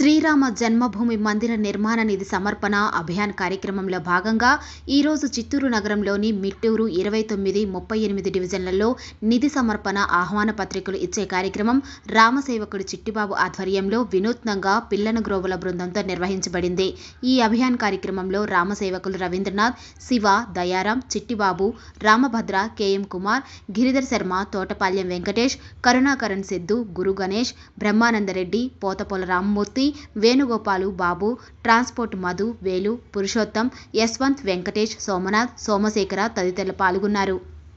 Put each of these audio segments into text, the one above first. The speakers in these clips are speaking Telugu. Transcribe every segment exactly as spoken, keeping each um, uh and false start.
శ్రీరామ జన్మభూమి మందిర నిర్మాణ నిధి సమర్పణ అభియాన్ కార్యక్రమంలో భాగంగా ఈరోజు చిత్తూరు నగరంలోని మిట్టూరు ఇరవై తొమ్మిది ముప్పై ఎనిమిది డివిజన్లలో నిధి సమర్పణ ఆహ్వాన పత్రికలు ఇచ్చే కార్యక్రమం రామసేవకుడు చిట్టిబాబు ఆధ్వర్యంలో వినూత్నంగా పిల్లన గ్రోవుల బృందంతో నిర్వహించబడింది. ఈ అభియాన్ కార్యక్రమంలో రామసేవకులు రవీంద్రనాథ్, శివ, దయారాం, చిట్టిబాబు, రామభద్ర, కేఎం కుమార్, గిరిధర్ శర్మ, తోటపాల్యం వెంకటేష్, కరుణాకరణ్ సిద్ధు, గురు గణేష్, బ్రహ్మానందరెడ్డి, పోతపోల రామ్మూర్తి, వేణుగోపాలు, బాబు, ట్రాన్స్పోర్ట్ మధు, వేలు, పురుషోత్తం, యశ్వంత్, వెంకటేష్, సోమనాథ్, సోమశేఖర తదితరులు పాల్గొన్నారు.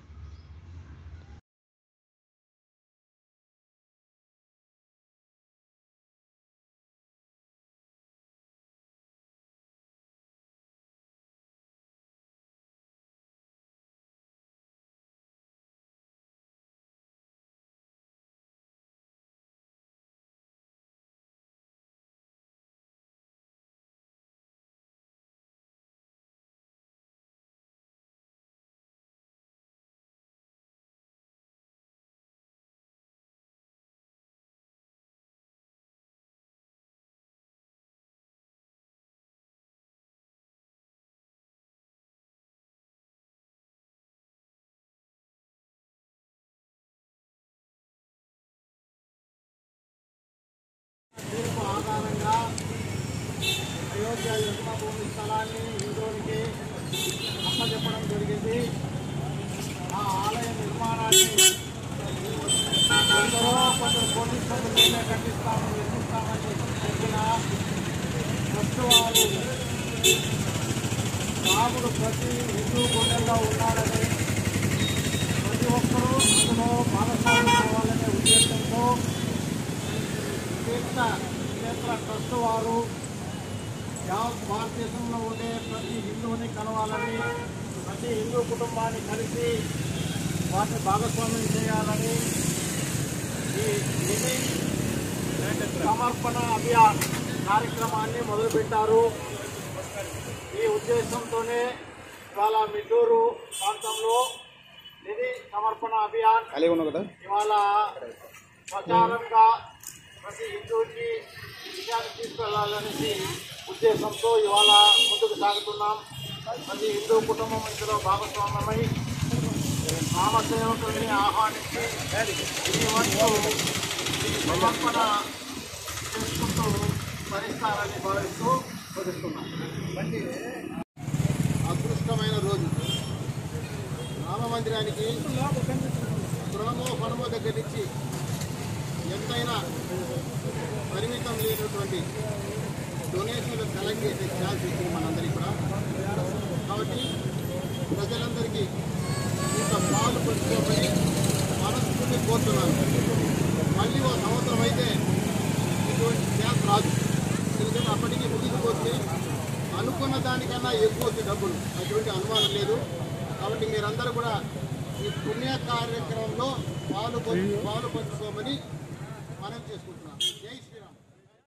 తీర్పు ఆధారంగా అయోధ్య జన్మభూమి స్థలాన్ని హిందువులకి అప్పచెప్పడం జరిగింది. ఆ ఆలయ నిర్మాణాన్ని కొందరో కొందరు పోలీసులు మేమే కట్టిస్తాము నిర్మిస్తామని చెప్పిన ఫస్ట్ వారు రాముడు ప్రతి హిందూ గుండెల్లో ఉన్నాడని, ప్రతి ఒక్కరూ అందులో భాగస్వామ్యం కావాలనే ఉద్దేశంతో తీర్థ క్షేత్ర ట్రస్ట్ వారు భారతదేశంలో ఉండే ప్రతి హిందువుని కలవాలని, ప్రతి హిందూ కుటుంబాన్ని కలిసి వాటిని భాగస్వామ్యం చేయాలని ఈ నిధి సమర్పణ అభియాన్ కార్యక్రమాన్ని మొదలుపెట్టారు. ఈ ఉద్దేశంతోనే ఇవాళ మిట్టూరు ప్రాంతంలో నిధి సమర్పణ అభియాన్ ఇవాళ ప్రచారంగా ప్రతి హిందువుకి విషయాన్ని తీసుకెళ్లాలనేసి ఉద్దేశంతో ఇవాళ ముందుకు సాగుతున్నాం. ప్రతి హిందూ కుటుంబం ఇందులో భాగస్వామ్యమై రామసేవకుల్ని ఆహ్వానించి ఈ వంతు సమర్పణ చేసుకుంటూ భరిస్తారని భావిస్తూ భరిస్తున్నాం. అదృష్టమైన రోజు రామ మందిరానికి గృహమో పడమో దగ్గర నుంచి ఎంతైనా పరిమితం లేనటువంటి డొనేషన్లు కలెక్ట్ చేసే ఛాన్స్ ఇచ్చింది మనందరికీ కూడా. కాబట్టి ప్రజలందరికీ ఇంత పాలు పంచుకోమని మనస్ఫూర్తి కోరుతున్నాను. మళ్ళీ ఒక సంవత్సరం అయితే ఇటువంటి ఛాన్స్ రాదు. ఎందుకంటే అప్పటికీ ముగిసిపోతుంది, అనుకున్న దానికన్నా ఎక్కువ వచ్చే డబ్బులు, అటువంటి అనుమానం లేదు. కాబట్టి మీరందరూ కూడా ఈ పుణ్య కార్యక్రమంలో పాలు పాలు పంచుకోమని మనం చేసుకుంటున్నాం.